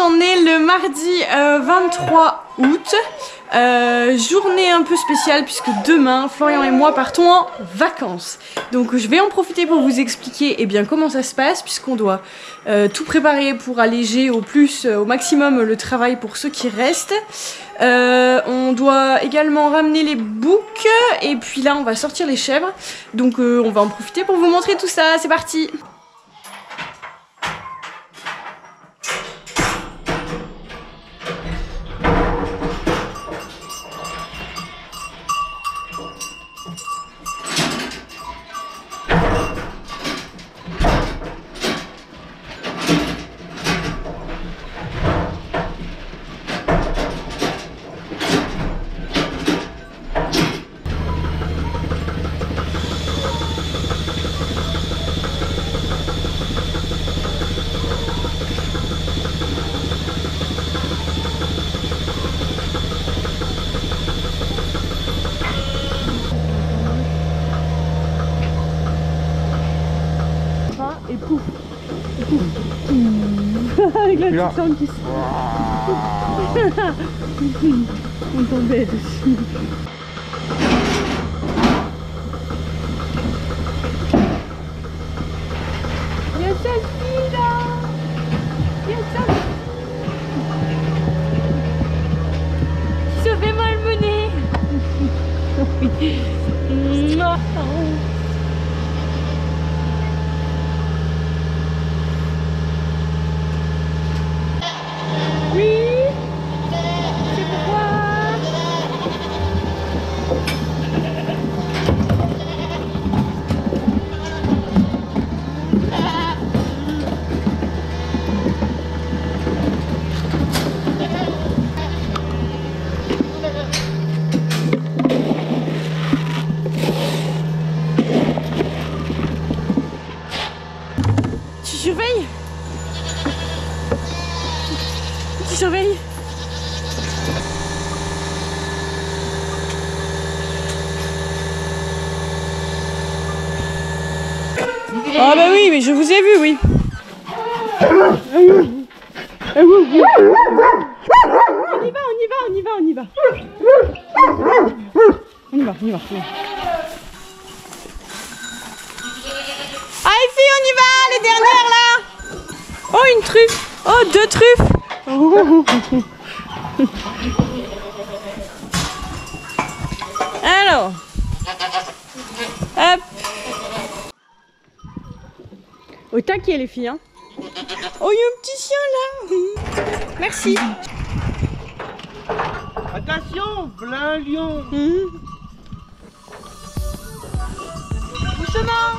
on est le mardi 23 août. Journée un peu spéciale puisque demain, Florian et moi partons en vacances. Donc je vais en profiter pour vous expliquer comment ça se passe puisqu'on doit tout préparer pour alléger au maximum le travail pour ceux qui restent. On doit également ramener les boucs et puis là on va sortir les chèvres. Donc on va en profiter pour vous montrer tout ça. C'est parti! Et pouf, et pouf. Avec la petite sangle qui se... On tombait dessus. Il y a sa fille là. Il y a sa qui se fait malmener. Tu surveilles. Ah bah oui, mais je vous ai vu, oui. On y va. Allez filles, on y va, les dernières là. Oh, une truffe. Oh, 2 truffes. Alors, hop. Au taquet les filles, hein. Oh, il y a un petit chien là. Merci. Attention, plein lion. Doucement.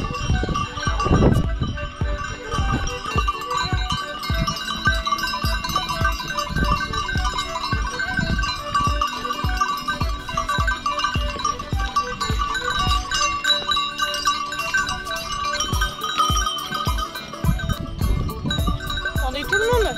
Attendez tout le monde.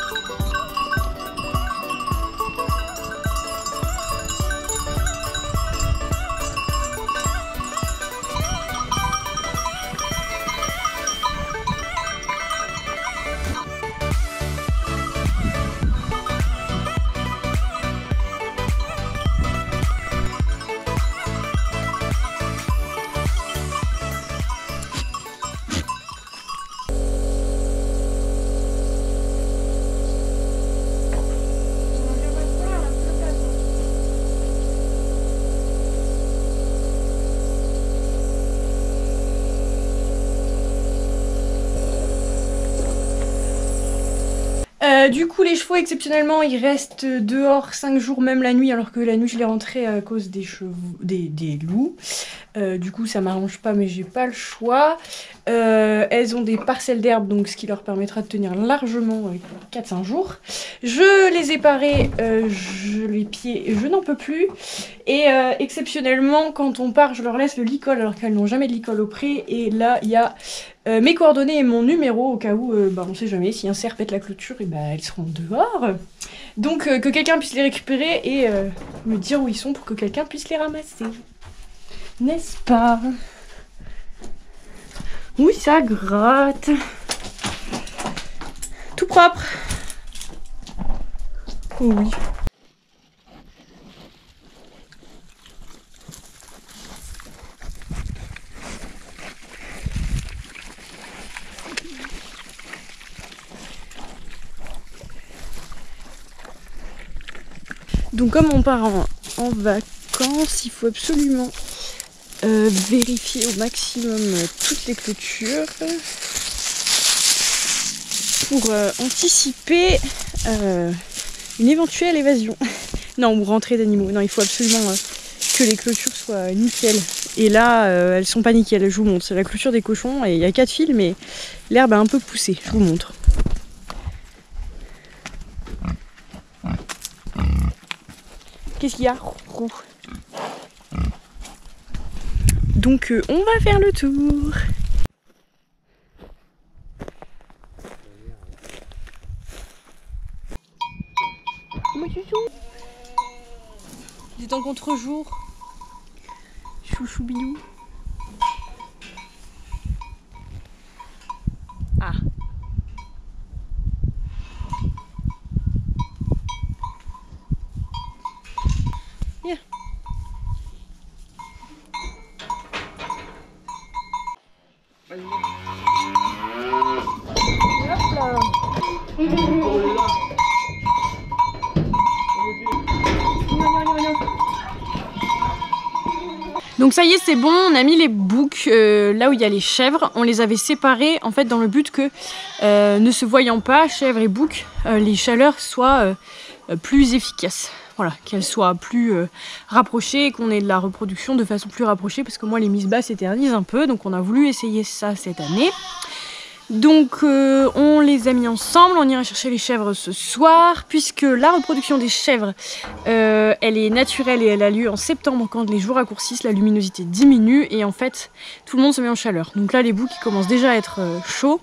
Du coup les chevaux exceptionnellement ils restent dehors 5 jours même la nuit, alors que la nuit je les rentrais à cause des chevaux, des loups. Du coup ça m'arrange pas mais j'ai pas le choix. Elles ont des parcelles d'herbe, donc ce qui leur permettra de tenir largement 4-5 jours. Je les ai parées, les pieds, je n'en peux plus. Et exceptionnellement quand on part je leur laisse le licol alors qu'elles n'ont jamais de licol au pré. Et là il y a mes coordonnées et mon numéro au cas où on sait jamais si un cerf pète la clôture, et elles seront dehors. Donc que quelqu'un puisse les récupérer et me dire où ils sont pour que quelqu'un puisse les ramasser. N'est-ce pas? Oui, ça gratte. Tout propre. Oh oui. Donc comme on part en vacances, il faut absolument vérifier au maximum toutes les clôtures pour anticiper une éventuelle évasion. Non, ou rentrée d'animaux. Non, il faut absolument que les clôtures soient nickel. Et là, elles sont pas nickel, je vous montre. C'est la clôture des cochons et il y a 4 fils, mais l'herbe a un peu poussé, je vous montre. Qu'est-ce qu'il y a? Donc on va faire le tour. Il est en contre-jour. Chouchou bilou. Ah. Yeah. Donc ça y est, c'est bon, on a mis les boucs là où il y a les chèvres. On les avait séparés en fait dans le but que ne se voyant pas, chèvres et boucs, les chaleurs soient plus efficaces. Voilà, qu'elles soient plus rapprochées et qu'on ait de la reproduction de façon plus rapprochée parce que moi les mises basses s'éternisent un peu, donc on a voulu essayer ça cette année. Donc on les a mis ensemble, on ira chercher les chèvres ce soir puisque la reproduction des chèvres elle est naturelle et elle a lieu en septembre quand les jours raccourcissent, la luminosité diminue et en fait tout le monde se met en chaleur. Donc là les boucs ils commencent déjà à être chauds.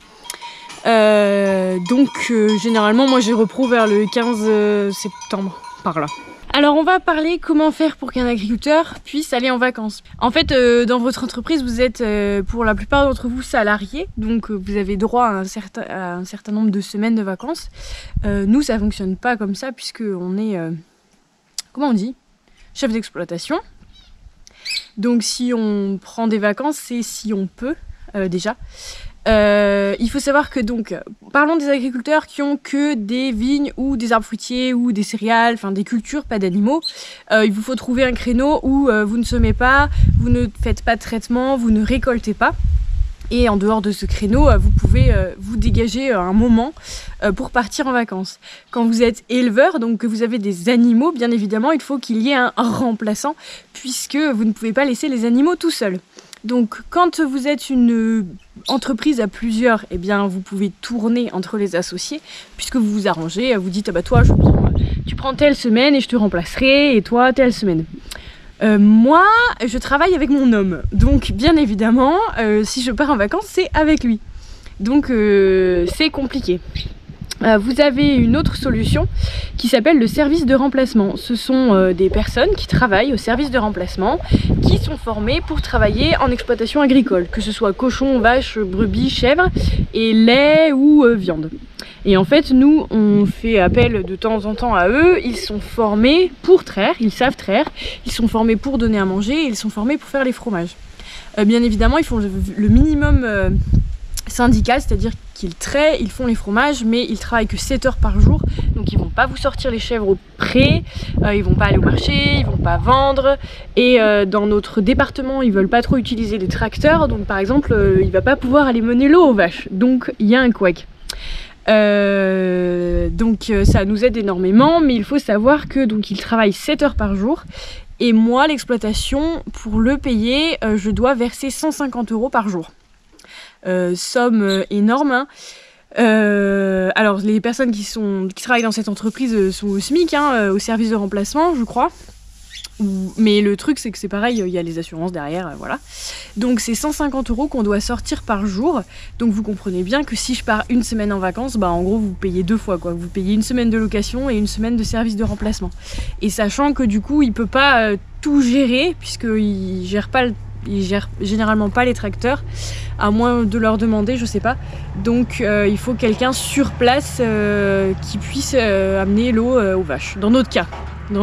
Généralement moi j'ai repro vers le 15 septembre par là. Alors on va parler comment faire pour qu'un agriculteur puisse aller en vacances. En fait dans votre entreprise vous êtes pour la plupart d'entre vous salariés, donc vous avez droit à un certain nombre de semaines de vacances. Nous ça fonctionne pas comme ça puisque on est, comment on dit, chef d'exploitation. Donc si on prend des vacances c'est si on peut déjà. Il faut savoir que donc, parlons des agriculteurs qui ont que des vignes ou des arbres fruitiers ou des céréales, enfin des cultures, pas d'animaux. Il vous faut trouver un créneau où vous ne semez pas, vous ne faites pas de traitement, vous ne récoltez pas. Et en dehors de ce créneau, vous pouvez vous dégager un moment pour partir en vacances. Quand vous êtes éleveur, donc que vous avez des animaux, bien évidemment, il faut qu'il y ait un remplaçant puisque vous ne pouvez pas laisser les animaux tout seuls. Donc quand vous êtes une entreprise à plusieurs, eh bien vous pouvez tourner entre les associés puisque vous vous arrangez, vous dites ah bah toi tu prends telle semaine et je te remplacerai et toi telle semaine. Moi je travaille avec mon homme, donc bien évidemment si je pars en vacances c'est avec lui. Donc c'est compliqué. Vous avez une autre solution qui s'appelle le service de remplacement. Ce sont des personnes qui travaillent au service de remplacement, qui sont formées pour travailler en exploitation agricole, que ce soit cochon, vache, brebis, chèvre, et lait ou viande. Et en fait, nous, on fait appel de temps en temps à eux. Ils sont formés pour traire, ils savent traire, ils sont formés pour donner à manger, et ils sont formés pour faire les fromages. Bien évidemment, ils font le minimum syndical, c'est-à-dire qu'ils traient, ils font les fromages, mais ils travaillent que 7 heures par jour, donc ils vont pas vous sortir les chèvres au pré, ils vont pas aller au marché, ils vont pas vendre, et dans notre département ils veulent pas trop utiliser les tracteurs, donc par exemple il va pas pouvoir aller mener l'eau aux vaches, donc il y a un couac. Donc ça nous aide énormément, mais il faut savoir que donc ils travaillent 7 heures par jour, et moi l'exploitation, pour le payer, je dois verser 150 € par jour. Somme énorme hein. Alors les personnes qui travaillent dans cette entreprise sont au SMIC hein, au service de remplacement je crois, mais le truc c'est que c'est pareil, il y a les assurances derrière, voilà. Donc c'est 150 € qu'on doit sortir par jour, donc vous comprenez bien que si je pars une semaine en vacances, bah en gros vous payez 2 fois quoi, vous payez une semaine de location et une semaine de service de remplacement, et sachant que du coup il peut pas tout gérer puisqu'il gère pas ils gèrent généralement pas les tracteurs, à moins de leur demander, je sais pas. Donc il faut quelqu'un sur place qui puisse amener l'eau aux vaches, dans notre cas.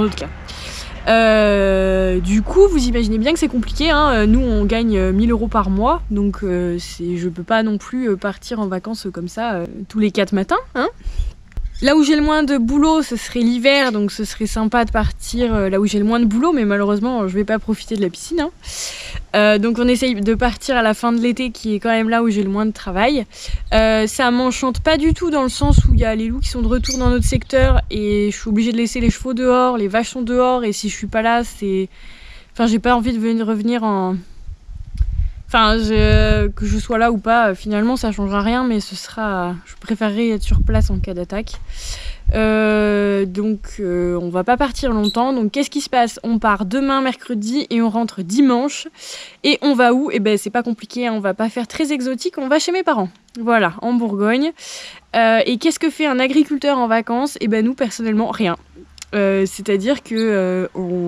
Du coup, vous imaginez bien que c'est compliqué, hein. Nous on gagne 1000 € par mois, donc je peux pas non plus partir en vacances comme ça tous les 4 matins, hein. Là où j'ai le moins de boulot, ce serait l'hiver, donc ce serait sympa de partir là où j'ai le moins de boulot, mais malheureusement je vais pas profiter de la piscine, hein. Donc on essaye de partir à la fin de l'été, qui est quand même là où j'ai le moins de travail. Ça m'enchante pas du tout dans le sens où il y a les loups qui sont de retour dans notre secteur et je suis obligée de laisser les chevaux dehors, les vaches sont dehors, et si je suis pas là, c'est... Enfin, j'ai pas envie de revenir en... Enfin, que je sois là ou pas, finalement ça changera rien, mais ce sera... Je préférerais être sur place en cas d'attaque. Donc on va pas partir longtemps. Donc qu'est-ce qui se passe? On part demain mercredi et on rentre dimanche. Et on va où? Eh ben c'est pas compliqué, hein, on va pas faire très exotique, on va chez mes parents. Voilà, en Bourgogne. Et qu'est-ce que fait un agriculteur en vacances? Eh ben nous personnellement rien. C'est-à-dire que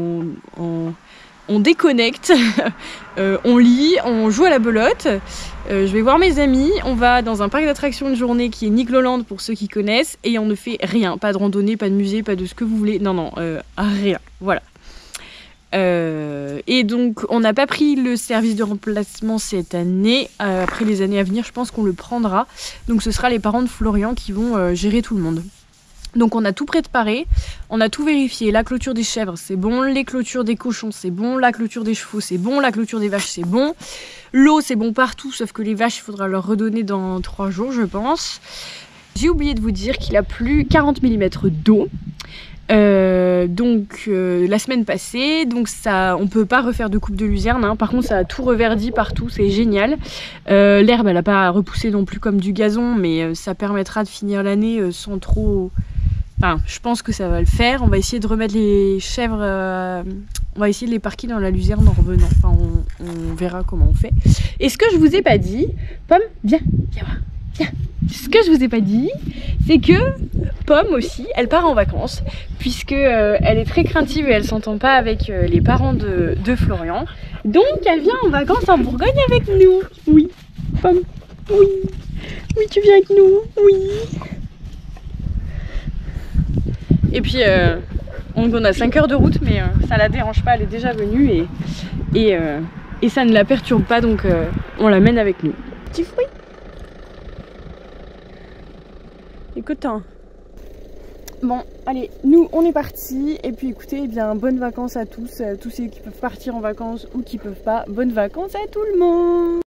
on déconnecte, on lit, on joue à la belote, je vais voir mes amis, on va dans un parc d'attractions une journée qui est Nigloland pour ceux qui connaissent, et on ne fait rien, pas de randonnée, pas de musée, pas de ce que vous voulez, non, rien, voilà. Et donc on n'a pas pris le service de remplacement cette année, après les années à venir je pense qu'on le prendra, donc ce sera les parents de Florian qui vont gérer tout le monde. Donc on a tout préparé, on a tout vérifié, la clôture des chèvres c'est bon, les clôtures des cochons c'est bon, la clôture des chevaux c'est bon, la clôture des vaches c'est bon, l'eau c'est bon partout, sauf que les vaches il faudra leur redonner dans 3 jours je pense. J'ai oublié de vous dire qu'il a plu 40 mm d'eau, la semaine passée, donc ça, on peut pas refaire de coupe de luzerne, hein. Par contre ça a tout reverdi partout, c'est génial. L'herbe elle a pas repoussé non plus comme du gazon, mais ça permettra de finir l'année sans trop... Enfin, je pense que ça va le faire. On va essayer de remettre les chèvres, on va essayer de les parquer dans la luzerne en revenant. Enfin, on verra comment on fait. Et ce que je vous ai pas dit, Pomme, viens voir, viens. Ce que je vous ai pas dit, c'est que Pomme aussi, elle part en vacances, puisque elle est très craintive et elle s'entend pas avec les parents de Florian. Donc elle vient en vacances en Bourgogne avec nous. Oui, Pomme, oui, oui, tu viens avec nous, oui. Et puis on a 5 heures de route, mais ça la dérange pas, elle est déjà venue et ça ne la perturbe pas, donc on l'amène avec nous. Petit fruit. Écoute, hein. Bon, allez, nous on est partis, et puis écoutez, eh bien, bonnes vacances à tous, tous ceux qui peuvent partir en vacances ou qui peuvent pas, bonnes vacances à tout le monde.